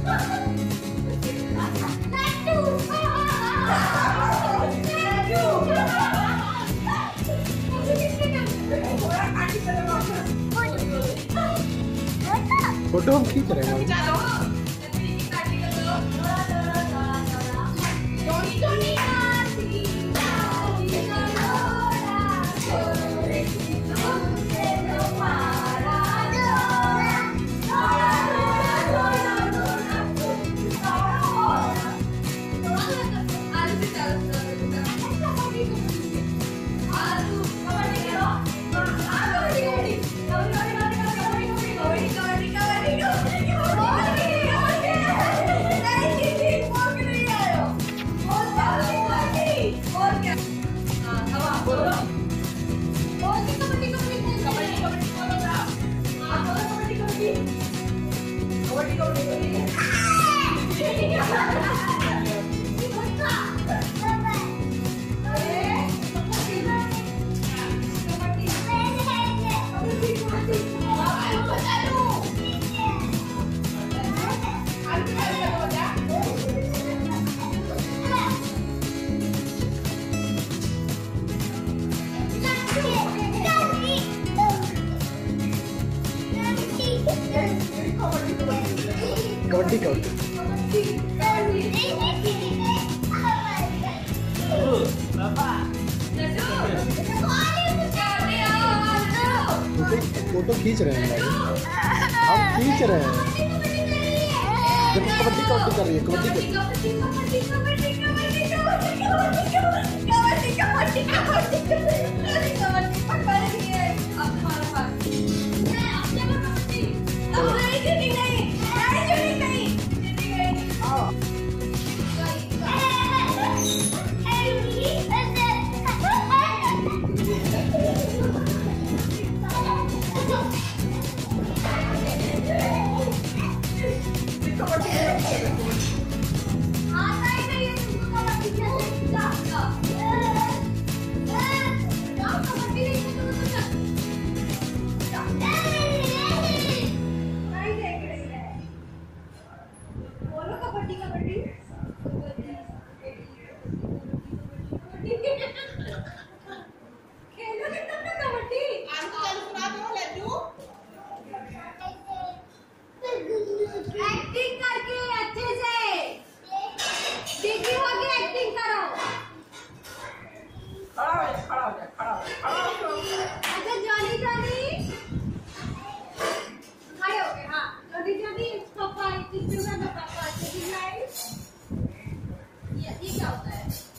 Photo हम खींच रहे हैं। कबड्डी फोटो खींच रहे हैं भाई, हम खींच रहे हैं। कबड्डी कर रही है, एक्टिंग करके अच्छे से देखी होगी, एक्टिंग करो। खड़ा हो जा। अच्छा जॉनी खड़े हो गए। हाँ जॉनी पापा, पापा ये क्या होता है?